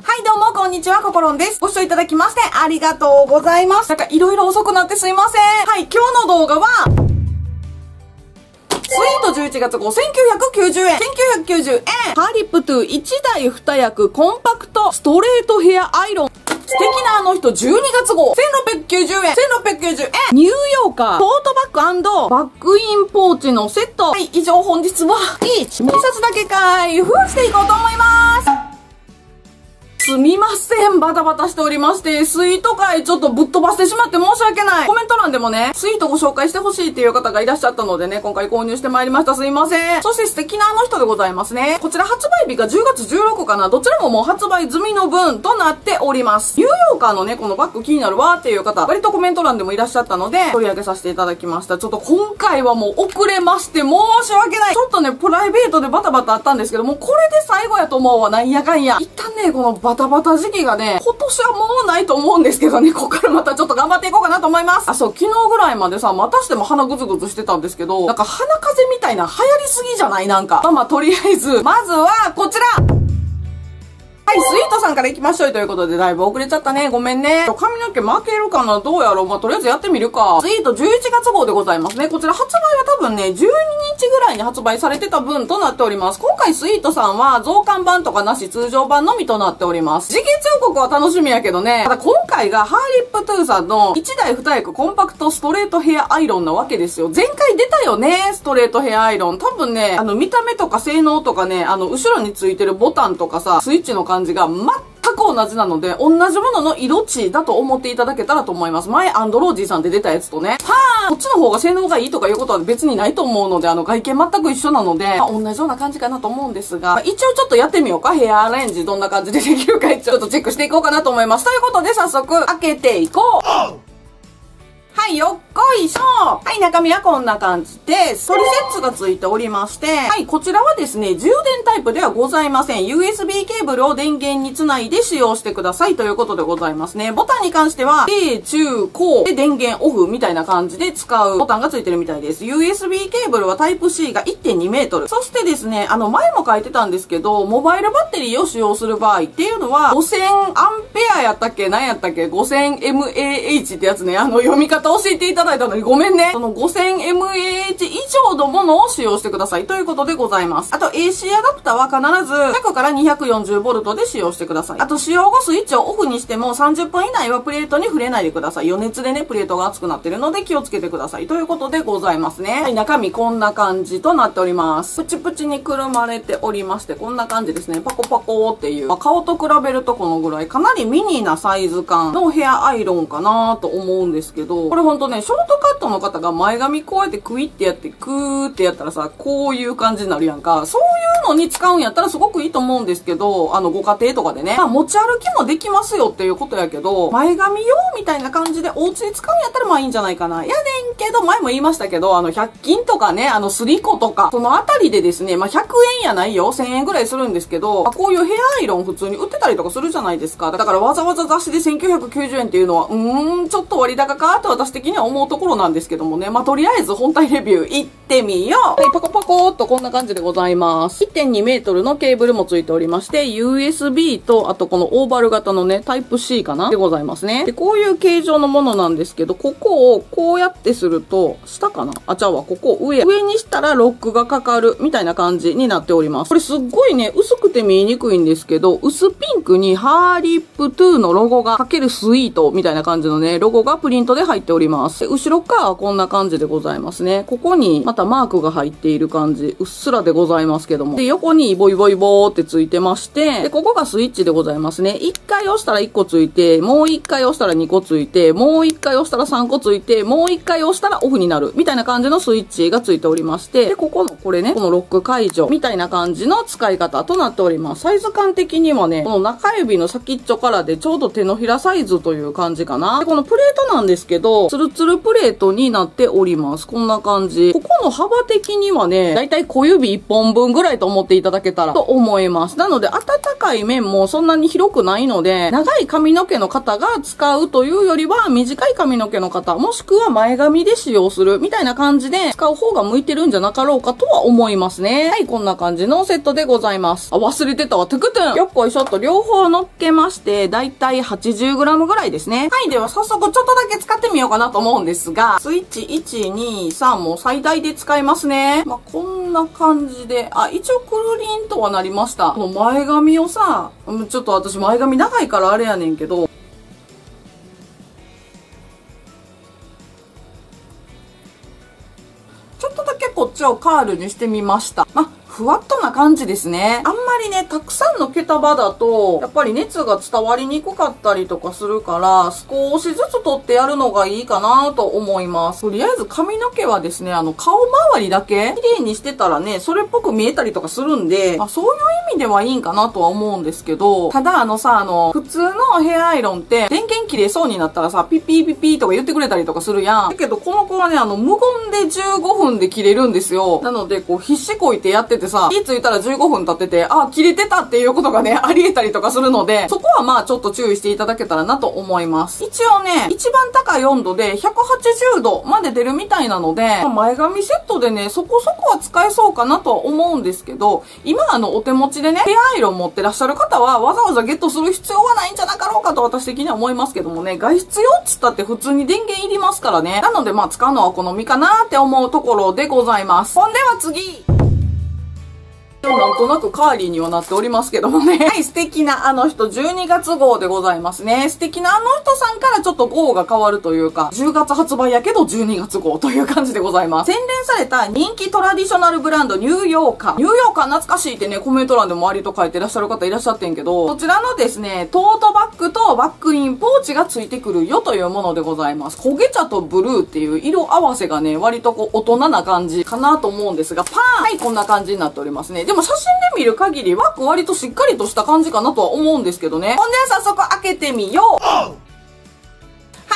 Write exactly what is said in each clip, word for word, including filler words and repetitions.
はいどうもこんにちは、ココロンです。ご視聴いただきましてありがとうございます。なんかいろいろ遅くなってすいません。はい、今日の動画は、スイートじゅういちがつ号せんきゅうひゃくきゅうじゅうえん。せんきゅうひゃくきゅうじゅうえん。ハーリップトゥいちだいに役コンパクトストレートヘアアイロン。素敵なあの人じゅうにがつ号せんろっぴゃくきゅうじゅうえん。せんろっぴゃくきゅうじゅうえん。ニューヨーカートートバッグ&バックインポーチのセット。はい、以上本日はいち、にさつだけ開封していこうと思います。すみません。バタバタしておりまして、スイート界ちょっとぶっ飛ばしてしまって申し訳ない。コメント欄でもね、スイートご紹介してほしいっていう方がいらっしゃったのでね、今回購入してまいりました。すいません。そして素敵なあの人でございますね。こちら発売日がじゅうがつじゅうろくかな。どちらももう発売済みの分となっております。ニューヨーカーのね、このバッグ気になるわーっていう方、割とコメント欄でもいらっしゃったので、取り上げさせていただきました。ちょっと今回はもう遅れまして申し訳ない。ちょっとね、プライベートでバタバタあったんですけども、これで最後やと思うわ。なんやかんや。一旦ね、このバタバタ時期がね、今年はもうないと思うんですけどね、ここからまたちょっと頑張っていこうかなと思います。あ、そう、昨日ぐらいまでさ、またしても鼻グズグズしてたんですけど、なんか鼻風邪みたいな流行りすぎじゃないなんか。まあまあ、とりあえず、まずはこちらはい、スイートさんから行きましょうということで、だいぶ遅れちゃったね。ごめんね。髪の毛負けるかなどうやろうまあ、とりあえずやってみるか。スイートじゅういちがつ号でございますね。こちら発売は多分ね、じゅうににちぐらいに発売されてた分となっております。今回スイートさんは増刊版とかなし通常版のみとなっております。次月予告は楽しみやけどね。ただ今回がハーリップトゥーさんのいちだいに役コンパクトストレートヘアアイロンなわけですよ。前回出たよね、ストレートヘアアイロン。多分ね、あの見た目とか性能とかね、あの後ろについてるボタンとかさ、スイッチの感じが全全く同じなので、同じものの色値だと思っていただけたらと思います。前、アンドロージーさんで出たやつとね。はぁこっちの方が性能がいいとかいうことは別にないと思うので、あの、外見全く一緒なので、まあ、同じような感じかなと思うんですが、まあ、一応ちょっとやってみようか。ヘアアレンジどんな感じでできるかちょっとチェックしていこうかなと思います。ということで、早速、開けていこうはい、よっこいしょはい、中身はこんな感じです。トリセットがついておりまして、はい、こちらはですね、充電タイプではございません。ユーエスビー ケーブルを電源につないで使用してくださいということでございますね。ボタンに関しては、低、中、高で電源オフみたいな感じで使うボタンがついてるみたいです。ユーエスビー ケーブルはタイプ シー が いってんにメートル。そしてですね、あの、前も書いてたんですけど、モバイルバッテリーを使用する場合っていうのは、ごせんアンペアやったっけ何やったっけ ?ごせんエムエーエイチ ってやつね。あの、読み方教えていただいたのにごめんね。その ごせんエムエーエイチ 以上のものを使用してくださいということでございます。あと エーシー アダプターは必ずひゃくからにひゃくよんじゅうボルトで使用してください。あと使用後スイッチをオフにしてもさんじゅっぷん以内はプレートに触れないでください。余熱でね、プレートが熱くなってるので気をつけてくださいということでございますね。はい、中身こんな感じとなっております。プチプチにくるまれておりまして、こんな感じですね。パコパコっていう。まあ、顔と比べるとこのぐらい、かなりミニなサイズ感のヘアアイロンかなと思うんですけど、これほんとね、ショートカットの方が前髪こうやってクイってやってクーってやったらさ、こういう感じになるやんか。そういうのに使うんやったらすごくいいと思うんですけど、あのご家庭とかでね、まあ持ち歩きもできますよっていうことやけど、前髪用みたいな感じでお家で使うんやったらまあいいんじゃないかな。やねんけど、前も言いましたけど、あのひゃく均とかね、あのスリコとか、そのあたりでですね、まあひゃくえんやないよ。せんえんぐらいするんですけど、こういうヘアアイロン普通に売ってたりとかするじゃないですか。だからわざわざ雑誌でせんきゅうひゃくきゅうじゅうえんっていうのは、うーん、ちょっと割高かと私的には思うところなんですけどもね。まあとりあえず本体レビュー行ってみよう。はい、パコパコっとこんな感じでございます。いってんにメートルのケーブルもついておりまして、ユーエスビー と、あとこのオーバル型のね、タイプ シー かなでございますね。で、こういう形状のものなんですけど、ここをこうやってすると、下かなあ、ちゃうわ、ここ上。上にしたらロックがかかるみたいな感じになっております。これすっごいね、薄くて見えにくいんですけど、薄ピンクにハーリップトゥーのロゴがかけるスイートみたいな感じのね、ロゴがプリントで入っております。で、後ろ側はこんな感じでございますね。ここにまたマークが入っている感じ、うっすらでございますけども。で、横にボイボイボーってついてまして、で、ここがスイッチでございますね。いっかい押したらいっこついて、もういっかい押したらにこついて、もういっかい押したらさんこついて、もういっかい押したらオフになるみたいな感じのスイッチがついておりまして、で、ここのこれね、このロック解除みたいな感じの使い方となっております。サイズ感的にはね、この中指の先っちょからでちょうど手のひらサイズという感じかな。で、このプレートなんですけど、 ツルツルプレートになっております。こんな感じ。ここの幅的にはね、だいたい小指いっぽんぶんぐらいと思っていただけたらと思います。なので、暖かい面もそんなに広くないので、長い髪の毛の方が使うというよりは、短い髪の毛の方、もしくは前髪で使用するみたいな感じで使う方が向いてるんじゃなかろうかとは思いますね。はい、こんな感じのセットでございます。あ、忘れてたわ。トゥクトゥン。よっこいしょっと両方乗っけまして、だいたい はちじゅうグラム ぐらいですね。はい、では早速ちょっとだけ使ってみようかなと思うんですが、スイッチいち、に、さんも最大で使いますね。まあ、こんな感じで、あ、一応くるりんとはなりました。この前髪をさ、ちょっと私前髪長いからあれやねんけど、ちょっとだけこっちをカールにしてみました。まあふわっとな感じですね。あんまりね、たくさんの毛束だと、やっぱり熱が伝わりにくかったりとかするから、少しずつ取ってやるのがいいかなと思います。とりあえず髪の毛はですね、あの、顔周りだけ綺麗にしてたらね、それっぽく見えたりとかするんで、まあ、そういう意味ではいいんかなとは思うんですけど、ただあのさ、あの、普通のヘアアイロンって、電源切れそうになったらさ、ピッピーピッピーとか言ってくれたりとかするやん。だけど、この子はね、あの、無言でじゅうごふんで切れるんですよ。なので、こう、必死こいてやっててさ、気ついたらじゅうごふん経ってて、あ、切れてたっていうことがね、あり得たりとかするので、そこはまあちょっと注意していただけたらなと思います。一応ね、一番高い温度でひゃくはちじゅうどまで出るみたいなので、前髪セットでね、そこそこは使えそうかなとは思うんですけど、今あのお手持ちでね、ヘアアイロン持ってらっしゃる方はわざわざゲットする必要はないんじゃなかろうかと私的には思いますけどもね、外出用っつったって普通に電源いりますからね。なのでまあ使うのは好みかなって思うところでございます。ほんでは次なんとなくカーリーにはなっておりますけどもね。はい、素敵なあの人じゅうにがつ号でございますね。素敵なあの人さんからちょっと号が変わるというか、じゅうがつ発売やけどじゅうにがつ号という感じでございます。洗練された人気トラディショナルブランドニューヨーカー。ニューヨーカー懐かしいってね、コメント欄でも割と書いてらっしゃる方いらっしゃってんけど、こちらのですね、トートバッグとバックインポーチがついてくるよというものでございます。焦げ茶とブルーっていう色合わせがね、割とこう大人な感じかなと思うんですが、パーンはい、こんな感じになっておりますね。でも写真で見る限り枠割としっかりとした感じかなとは思うんですけどね。ほんでは早速開けてみよう。はい、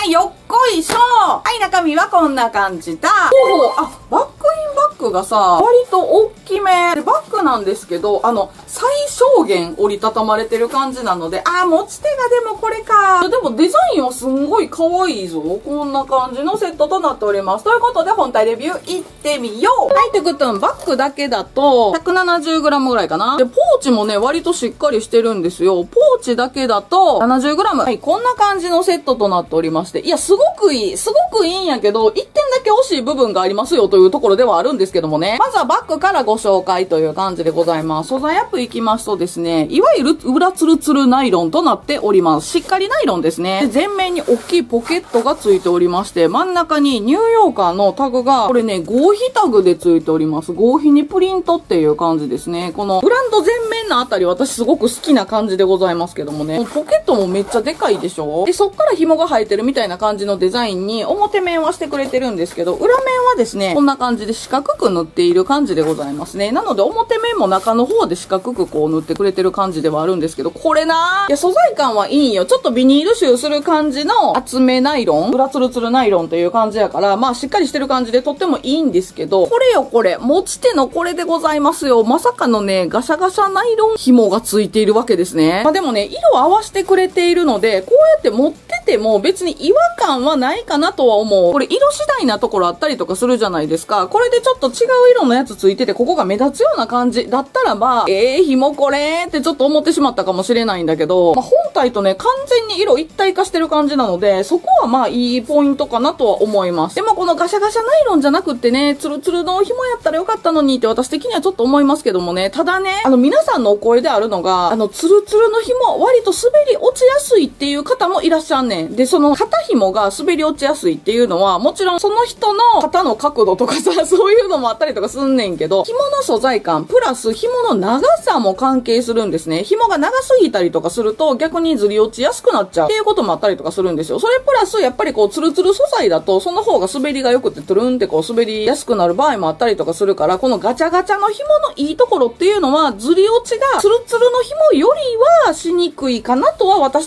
よっこいしょ。はい、中身はこんな感じだ。ほうほう、あ、バックインバッグがさ、割と大きめ。で、バッグなんですけど、あの、最小限折りたたまれてる感じなので、あー、持ち手がでもこれか。でもデザインはすんごい可愛いぞ。こんな感じのセットとなっております。ということで、本体レビューいってみよう。はい、てくとん、バッグだけだと、ひゃくななじゅうグラム ぐらいかな。で、ポーチもね、割としっかりしてるんですよ。ポーチだけだと、ななじゅうグラム。はい、こんな感じのセットとなっておりまして、いや、すごくいい。すごくいいんやけど、いってんだけ惜しい部分がありますよというところではあるんですけどもね。まずはバッグからご紹介という感じでございます。素材アップいきますとですね、いわゆる裏ツルツルナイロンとなっております。しっかりナイロンですね。で、前面に大きいポケットがついておりまして、真ん中にニューヨーカーのタグが、これね、合皮タグでついております。合皮にプリントっていう感じですね。このブランド前面のあたり私すごく好きな感じでございますけどもね。ポケットもめっちゃでかいでしょ。で、そっから紐が生えてるみたいな感じのデザインに表面はしてくれてるんですけど、裏面はですね、こんな感じで四角く塗っている感じでございますね。なので表面も中の方で四角くこう塗ってくれてる感じではあるんですけど、これなぁ。いや、素材感はいいんよ。ちょっとビニール臭する感じの厚めナイロン、裏ツルツルナイロンという感じやから、まあしっかりしてる感じでとってもいいんですけど、これよこれ、持ち手のこれでございますよ。まさかのね、ガシャガシャナイロン紐がついているわけですね。まあでもね、色を合わせてくれているので、こうやって持ってても別に違和感はないかなとは思う。これ色次第なところあったりとかするじゃないですか。これでちょっと違う色のやつついてて、ここが目立つような感じだったらば、えー、紐これってちょっと思ってしまったかもしれないんだけど、まあ、本体とね、完全に色一体化してる感じなので、そこはまあいいポイントかなとは思います。でもこのガシャガシャナイロンじゃなくってね、ツルツルの紐やったらよかったのにって私的にはちょっと思いますけどもね、ただね、あの皆さんのお声であるのが、あのツルツルの紐割と滑り落ちやすいっていう方もいらっしゃんねん。で、その肩紐が滑り落ちやすいっていうのは、もちろんその人の肩の角度とかさ、そういうのもあったりとかすんねんけど、紐の素材感、プラス紐の長さも関係するんですね。紐が長すぎたりとかすると逆にずり落ちやすくなっちゃうっていうこともあったりとかするんですよ。それプラスやっぱりこうツルツル素材だとその方が滑りが良くてトゥルンってこう滑りやすくなる場合もあったりとかするから、このガチャガチャの紐のいいところっていうのはずり落ちがツルツルの紐よりはしにくいかなとは私的には思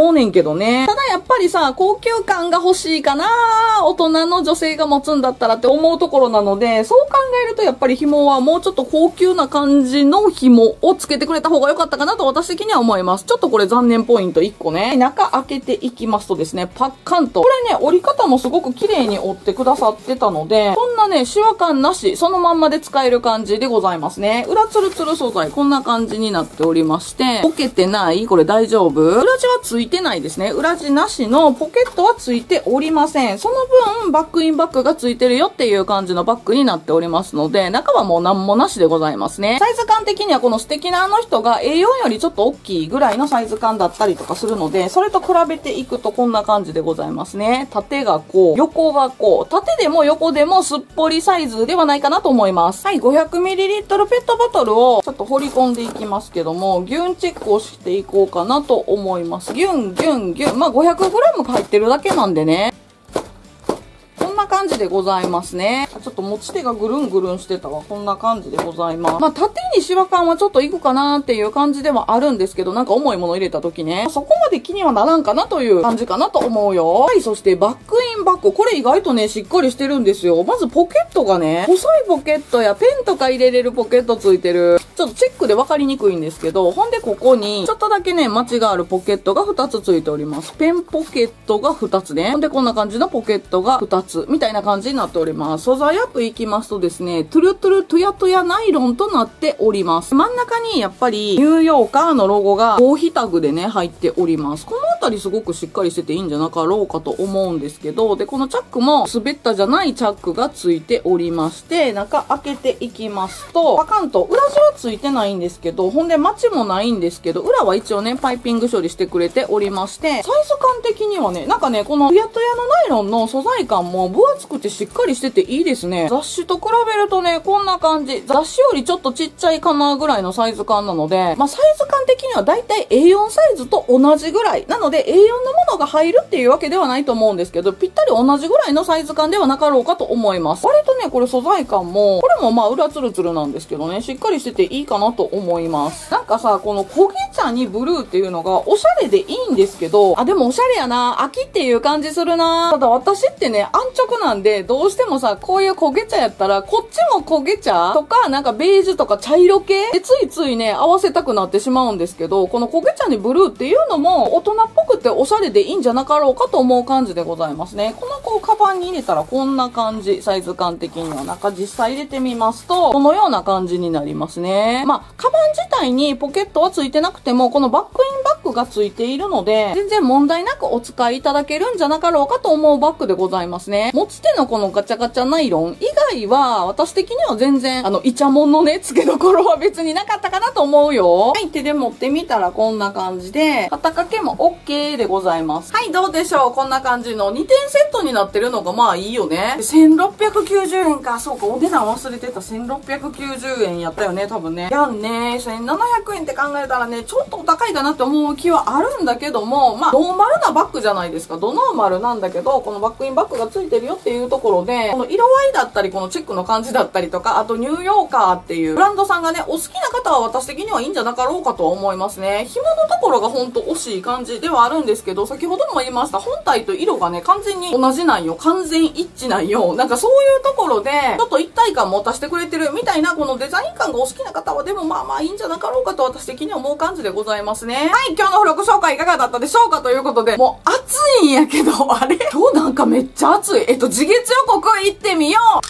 うねんけどね。ただやっぱりさ、高級感が欲しいかな、大人の女性が持つんだったらって思うところなので、そう考えるとやっぱり紐はもうちょっと高級な感じの紐をつけてくれた方が良かったかなと私的には思います。ちょっとこれ残念ポイントいっこね。中開けていきますとですね、パッカンと。これね、折り方もすごく綺麗に折ってくださってたので、そんなね、シワ感なし、そのまんまで使える感じでございますね。裏ツルツル素材、こんな感じになっておりまして、ポケてない？これ大丈夫？裏地はついてないですね。裏地なしのポケットはついておりません。その分、バックインバッグがついてるよっていう感じのバッグになっておりますので、中はもう何もなしでございますね。サイズ感的にはこの素敵なあの人が エーよん よりちょっと大きいぐらいのサイズ感だったりとかするので、それと比べていくとこんな感じでございますね。縦がこう、横がこう、縦でも横でもすっぽりサイズではないかなと思います。はい、ごひゃくミリリットル ペットボトルをちょっと掘り込んでいきますけども、ギュンチェックをしていこうかなと思います。ギュンギュンギュン。まあ ごひゃくグラム 入ってるだけなんでね。こんな感じでございますね。ちょっと持ち手がぐるんぐるんしてたわ。こんな感じでございます。まあ、縦にシワ感はちょっといくかなっていう感じではあるんですけど、なんか重いもの入れた時ね、そこまで気にはならんかなという感じかなと思うよ。はい、そしてバックインバッグ。これ意外とね、しっかりしてるんですよ。まずポケットがね、細いポケットやペンとか入れれるポケットついてる。ちょっとチェックで分かりにくいんですけど、ほんでここに、ちょっとだけね、マチがあるポケットがふたつついております。ペンポケットがふたつね。ほんでこんな感じのポケットがふたつ。みたいな感じになっております。素材アップいきますとですね、トゥルトゥルトゥヤトゥヤナイロンとなっております。真ん中にやっぱりニューヨーカーのロゴが合皮タグでね、入っております。このあたりすごくしっかりしてていいんじゃなかろうかと思うんですけど、で、このチャックも滑ったじゃないチャックがついておりまして、中開けていきますと、パカンと裏地はついてないんですけど、ほんでマチもないんですけど、裏は一応ね、パイピング処理してくれておりまして、サイズ感的にはね、なんかね、このトゥヤトゥヤのナイロンの素材感も分厚くてしっかりしてていいですね。雑誌と比べるとね、こんな感じ。雑誌よりちょっとちっちゃいかなぐらいのサイズ感なので、まあ、サイズ感的にはだいたい エーよん サイズと同じぐらい。なので エーよん のものが入るっていうわけではないと思うんですけど、ぴったり同じぐらいのサイズ感ではなかろうかと思います。割とね、これ素材感も、これもまあ裏ツルツルなんですけどね、しっかりしてていいかなと思います。なんかさ、この焦げ茶にブルーっていうのがおしゃれでいいんですけど、あ、でもおしゃれやな。秋っていう感じするな。ただ私ってね、安直なんで、どうしてもさ、こういう焦げ茶やったら、こっちも焦げ茶とか、なんかベージュとか茶色系でついついね、合わせたくなってしまうんですけど、この焦げ茶にブルーっていうのも、大人っぽくておしゃれでいいんじゃなかろうかと思う感じでございますね。このこう、カバンに入れたらこんな感じ、サイズ感的には。中実際入れてみますと、このような感じになりますね。まあ、カバン自体にポケットはついてなくても、このバックインバッグがついているので、全然問題なくお使いいただけるんじゃなかろうかと思うバッグでございますね。持ち手のこのガチャガチャナイロン以外は、私的には全然、あの、イチャモンのね、付けどころは別になかったかなと思うよ。はい、手で持ってみたらこんな感じで、肩掛けも OK でございます。はい、どうでしょう？こんな感じのにてんセットになってるのがまあいいよね。せんろっぴゃくきゅうじゅうえんか。そうか、お値段忘れてた。せんろっぴゃくきゅうじゅうえんやったよね、多分ね。やんね。せんななひゃくえんって考えたらね、ちょっとお高いかなって思う気はあるんだけども、まあ、ノーマルなバッグじゃないですか。ドノーマルなんだけど、このバックインバッグがついてるよっていうところで、この色合いだったり、このチェックの感じだったりとか、あとニューヨーカーっていうブランドさんがね、お好きな方は私的にはいいんじゃなかろうかと思いますね。紐のところがほんと惜しい感じではあるんですけど、先ほども言いました、本体と色がね、完全に同じなんよ。完全一致なんよ。なんかそういうところで、ちょっと一体感持たせてくれてるみたいな、このデザイン感がお好きな方は、でもまあまあいいんじゃなかろうかと私的には思う感じでございますね。はい、今日の付録紹介いかがだったでしょうかということで、もう暑いんやけど、あれ今日なんかめっちゃ暑い。えっと、次月予告行ってみよう。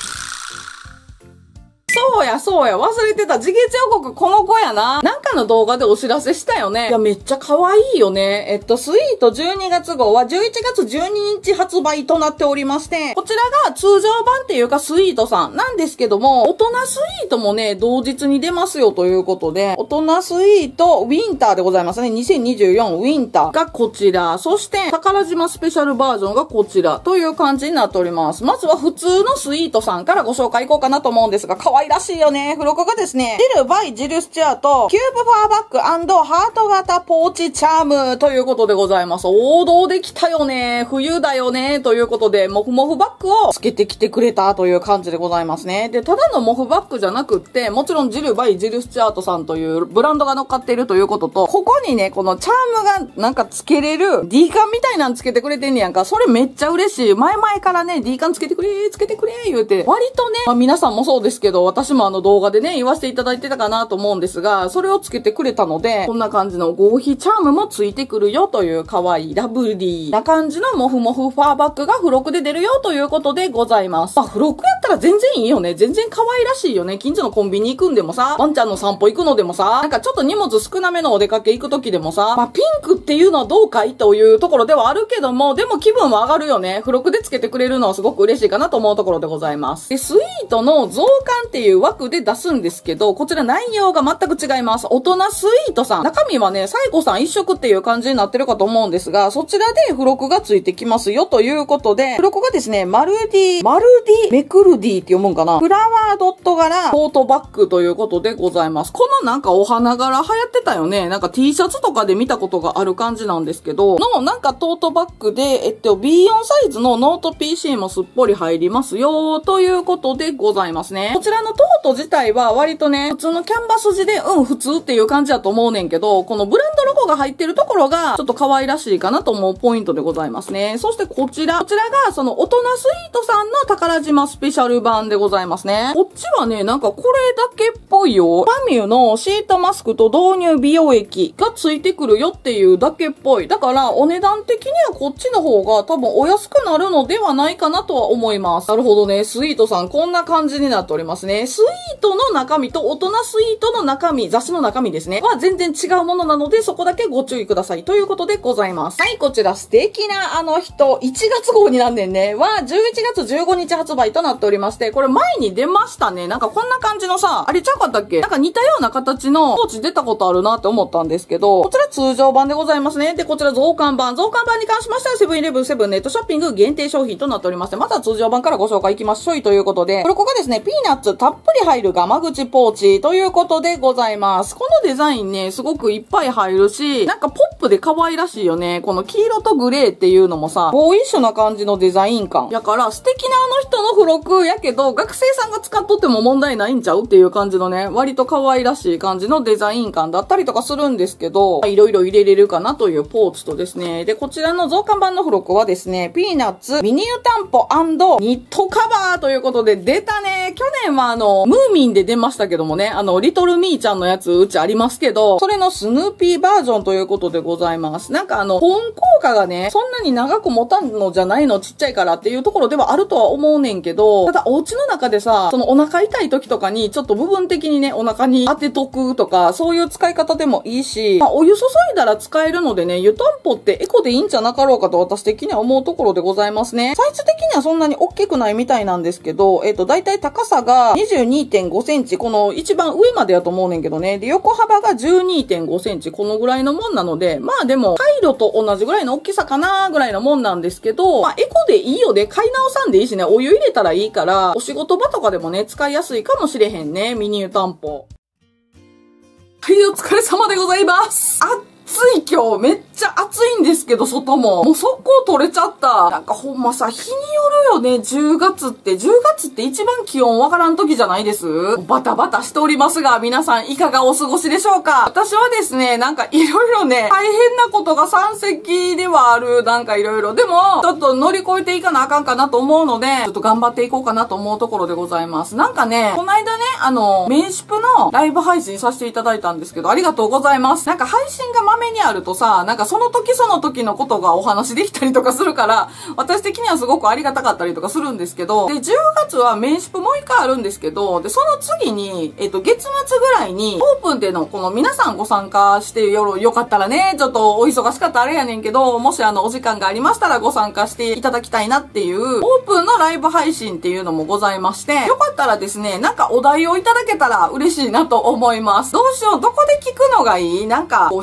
そうや、そうや、忘れてた。次月予告、この子やな。なんかの動画でお知らせしたよね。いや、めっちゃ可愛いよね。えっと、スイートじゅうにがつ号はじゅういちがつじゅうににち発売となっておりまして、こちらが通常版っていうかスイートさんなんですけども、大人スイートもね、同日に出ますよということで、大人スイートウィンターでございますね。にせんにじゅうよんウィンターがこちら。そして、宝島スペシャルバージョンがこちらという感じになっております。まずは普通のスイートさんからご紹介いこうかなと思うんですが、可愛ららしいよね。付録がですね、ジルバイジルスチュアート、キューブファーバッグ&ハート型ポーチチャームということでございます。王道できたよね。冬だよね。ということで、モフモフバッグをつけてきてくれたという感じでございますね。で、ただのモフバッグじゃなくって、もちろんジルバイジルスチュアートさんというブランドが乗っかっているということと、ここにね、このチャームがなんかつけれる D カンみたいなのつけてくれてんねやんか。それめっちゃ嬉しい。前々からね、D カンつけてくれ、つけてくれ、言うて、割とね、まあ皆さんもそうですけど、私もあの動画でね、言わせていただいてたかなと思うんですが、それをつけてくれたので、こんな感じの合皮チャームもついてくるよという可愛いラブリーな感じのモフモフファーバッグが付録で出るよということでございます。まあ付録やったら全然いいよね。全然可愛らしいよね。近所のコンビニ行くんでもさ、ワンちゃんの散歩行くのでもさ、なんかちょっと荷物少なめのお出かけ行く時でもさ、まあピンクっていうのはどうかいというところではあるけども、でも気分は上がるよね。付録でつけてくれるのはすごく嬉しいかなと思うところでございます。で、スイートの増刊っていう枠で出すんですけど、こちら内容が全く違います。大人スイートさん。中身はね、サイコさん一色っていう感じになってるかと思うんですが、そちらで付録がついてきますよということで、付録がですね、マルディ、マルディ、メクルディって読むんかな、フラワードット柄トートバッグということでございます。このなんかお花柄流行ってたよね。なんか T シャツとかで見たことがある感じなんですけど、のなんかトートバッグで、えっと ビーよん サイズのノート ピーシー もすっぽり入りますよということでございますね。こちらのトート自体は割とね、普通のキャンバス地でうん普通っていう感じだと思うねんけど、このブランドロゴが入ってるところがちょっと可愛らしいかなと思うポイントでございますね。そしてこちら、こちらがその大人スイートさんの宝島スペシャル版でございますね。こっちはね、なんかこれだけっぽいよ。パミュのシートマスクと導入美容液がついてくるよっていうだけっぽい。だからお値段的にはこっちの方が多分お安くなるのではないかなとは思います。なるほどね。スイートさんこんな感じになっておりますね。スイートの中身と大人スイートの中身、雑誌の中身ですね。は全然違うものなのでそこだけご注意くださいということでございます。はい、こちら素敵なあの人、いちがつ号になんねんね。はじゅういちがつじゅうごにち発売となっておりまして、これ前に出ましたね。なんかこんな感じのさ、あれちゃうかったっけ？なんか似たような形のポーチ出たことあるなって思ったんですけど、こちら通常版でございますね。で、こちら増刊版。増刊版に関しましてはセブンイレブンセブンネットショッピング限定商品となっておりまして、まずは通常版からご紹介いきましょうということで、これここがですね、ピーナッツたっぷり入るガマ口ポーチということでございます。このデザインね、すごくいっぱい入るし、なんかポップで可愛らしいよね。この黄色とグレーっていうのもさ、ボーイッシュな感じのデザイン感。やから素敵なあの人の付録やけど、学生さんが使っとっても問題ないんちゃうっていう感じのね、割と可愛らしい感じのデザイン感だったりとかするんですけど、いろいろ入れれるかなというポーチとですね。で、こちらの増刊版の付録はですね、ピーナッツミニ湯たんぽ&ニットカバーということで出たね。去年はあの、ムーミンで出ましたけどもね、あの、リトルミーちゃんのやつうちありますけど、それのスヌーピーバージョンということでございます。なんかあの、保温効果がね、そんなに長く持たんのじゃないの、ちっちゃいからっていうところではあるとは思うねんけど、ただお家の中でさ、そのお腹痛い時とかにちょっと部分的にね、お腹に当てとくとか、そういう使い方でもいいし、まあ、お湯注いだら使えるのでね、湯たんぽってエコでいいんじゃなかろうかと私的には思うところでございますね。サイズ的にはそんなに大きくないみたいなんですけど、えっと、だいたい高さが にじゅうにてんごセンチ、この一番上までやと思うねんけどね。で、横幅が じゅうにてんごセンチ、このぐらいのもんなので、まあでも、カイロと同じぐらいの大きさかなぐらいのもんなんですけど、まあエコでいいよね。買い直さんでいいしね、お湯入れたらいいから、お仕事場とかでもね、使いやすいかもしれへんね。ミニ湯たんぽ。はい、お疲れ様でございます。暑い今日。めっちゃ暑いんですけど、外も。もう速攻取れちゃった。なんかほんまさ、日によるよね、じゅうがつって。じゅうがつって一番気温わからん時じゃないです？バタバタしておりますが、皆さんいかがお過ごしでしょうか？私はですね、なんかいろいろね、大変なことが山積ではある、なんかいろいろ。でも、ちょっと乗り越えていかなあかんかなと思うので、ちょっと頑張っていこうかなと思うところでございます。なんかね、この間ね、あの、メンシプのライブ配信させていただいたんですけど、ありがとうございます。なんか配信がまめにあるとさ、なんかその時その時のことがお話できたりとかするから、私的にはすごくありがたかったりとかするんですけど、で、じゅうがつはメンシプもう一回あるんですけど、で、その次に、えっと、月末ぐらいに、オープンでのこの皆さんご参加してよ、よかったらね、ちょっとお忙しかったらあれやねんけど、もしあの、お時間がありましたらご参加していただきたいなっていう、オープンのライブ配信っていうのもございまして、よかったらですね、なんかお題をいただけたら嬉しいなと思います。どうしよう、どこで聞くのがいい？なんか、こう質問コ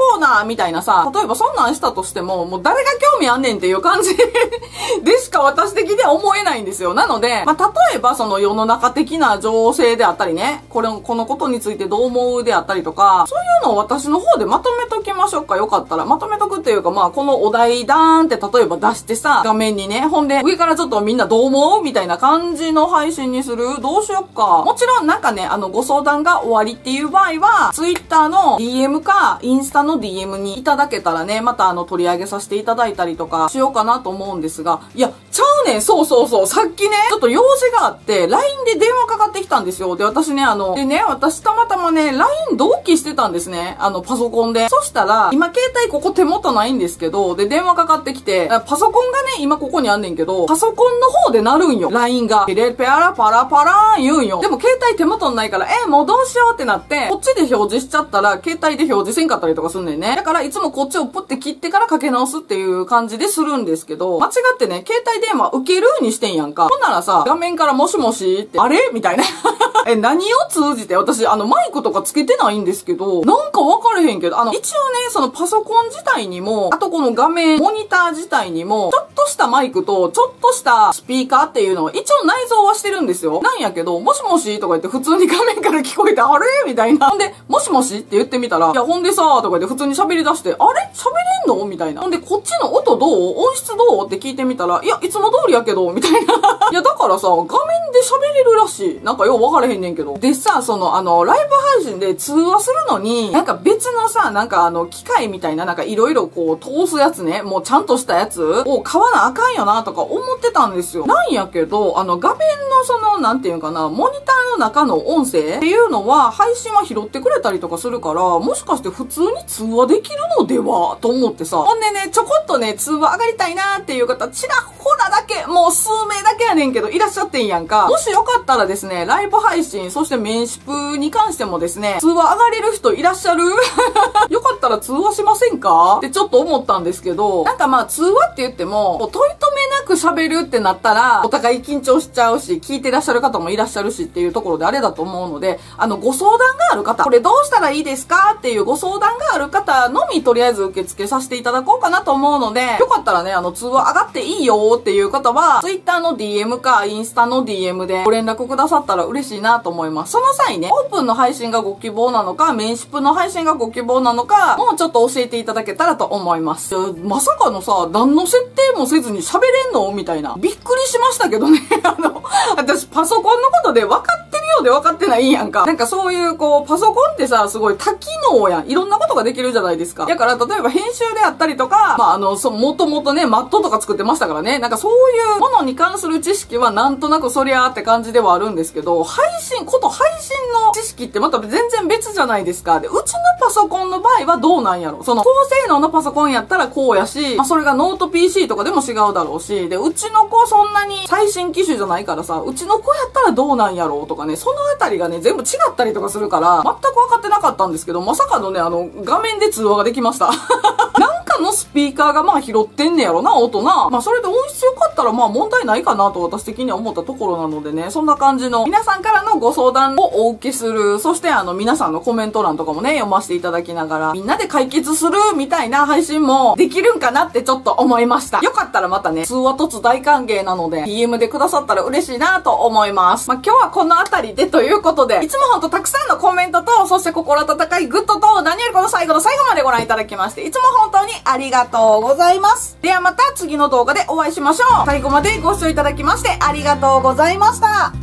コーナーみたいなさ、例えばそんなんしたとしても、もう誰が興味あんねんっていう感じでしか私的には思えないんですよ。なので、まあ、例えばその世の中的な情勢であったりね、これ、このことについてどう思うであったりとか、そういうのを私の方でまとめときましょうか。よかったら。まとめとくっていうか、まあ、このお題ダーンって例えば出してさ、画面にね、ほんで、上からちょっとみんなどう思うみたいな感じの配信にする？どうしよっか。もちろんなんかね、あの、ご相談が終わりっていう場合は、Twitter の ディーエム か、インスタの ディーエム にいただけたらね、またあの、取り上げさせていただいたりとかしようかなと思うんですが、いや、ちゃうねん、そうそうそう、さっきね、ちょっと用事があって、ライン で電話かかってきたんですよ。で、私ね、あの、でね、私たまたまね、ライン 同期してたんですね。あの、パソコンで。そしたら、今携帯ここ手元ないんですけど、で、電話かかってきて、パソコンがね、今ここにあんねんけど、パソコンの方で鳴るんよ。ライン が。ペレペアラパラパラーン言うんよ。でも携帯手元にないから、え、もうどうしようってなって、こっちで表示しちゃったら、携帯で表示せんかったりとかすんねんね。だから、いつもこっちをプって切ってからかけ直すっていう感じでするんですけど、間違ってね、携帯電話受けるにしてんやんか。ほんならさ、画面からもしもしって、あれみたいな。え、何を通じて私、あの、マイクとかつけてないんですけど、なんか分かれへんけど、あの、一応ね、そのパソコン自体にも、あとこの画面、モニター自体にも、ちょっとしたマイクと、ちょっとしたスピーカーっていうのを一応内蔵はしてるんですよ。なんやけど、もしもしとか言って普通に画面から聞こえて、あれみたいな。ほんで、もしもしって言ってみたら、いや、ほんでさーとか言って普通に喋り出して、あれ喋れんのみたいな。ほんで、こっちの音どう音質どうって聞いてみたら、いや、いつも通りやけど、みたいな。いや、だからさ、画面で喋れるらしい。なんかよう分かれへんねんけど。でさ、その、あの、ライブ配信で通話するのに、なんか別のさ、なんかあの、機械みたいな、なんかいろいろこう、通すやつね、もうちゃんとしたやつを買わなあかんよな、とか思ってたんですよ。なんやけど、あの、画面のその、なんていうかな、モニターの中の音声っていうのは、配信は拾ってくれたりとかするから、もしかして普通に通話できるのではと思ってさ。ほんでね、ちょこっとね、通話上がりたいなっていう方、ちらほらだけ、もう数名だけやねんけど、いらっしゃってんやんか。もしよかったらですね、ライブ配信、そしてメンシップに関してもですね、通話上がれる人いらっしゃるよかったら通話しませんかってちょっと思ったんですけど、なんかまあ通話って言っても、問い止めなく喋るってなったら、お互い緊張しちゃうし、聞いてらっしゃる方もいらっしゃるしっていうところであれだと思うので、あの、ご相談がある方、これどうしたらいいですかっていうご相談がある方のみとりあえず受け付けさせていただこうかなと思うので、よかったらね、あの、通話上がっていいよっていう方は、Twitter の ディーエム かインスタの ディーエム でご連絡くださったら嬉しいなと思います。その際ね、オープンの配信がご希望なのか、メンシップの配信がご希望なのか、もうちょっと教えていただけたらと思います。まさかのさ、何の設定もせずに喋れんのみたいな。びっくりしましたけどね。あの、私パソコンのことで分かってるようで分かってないやんか。なんかそういうこう、パソコンってさ、すごい多機能やん。いろんなことができるじゃないですか。だから、例えば編集であったりとか、まああの、そ、もともとね、マットとか作ってましたからね。なんかそういうものに関する知識はなんとなくそりゃーって感じではあるんですけど、配信、こと配信の知識ってまた全然別じゃないですか。で、うちのパソコンの場合はどうなんやろ。その、高性能のパソコンやったらこうやし、まあそれがノート ピーシー とかでも違うだろうし、で、うちの子そんなに最新機種じゃないからさ、うちの子やったらどうなんやろうとかね、そのあたりがね、全部違ったりとかするから、全く分かってなかったんですけど、まさかのね、あの、画面で通話ができました。なんかのスピーカーがまあ拾ってんねやろな、音な。まあそれで音質良かったらまあ問題ないかなと私的には思ったところなのでね、そんな感じの皆さんからのご相談をお受けする、そしてあの皆さんのコメント欄とかもね、読ませていただきながら、みんなで解決するみたいな配信もできるんかなってちょっと思いました。よかったらまたね、通話突大歓迎なので、ディーエム でくださったら嬉しいなと思います。まあ今日はこのあたりでということで、いつもほんとたくさんのコメントと、そして心温かいグッドと、何よりこの最後の最後までご覧いただきまして、いつも本当にありがとうございます。ではまた次の動画でお会いしましょう。最後までご視聴いただきましてありがとうございました。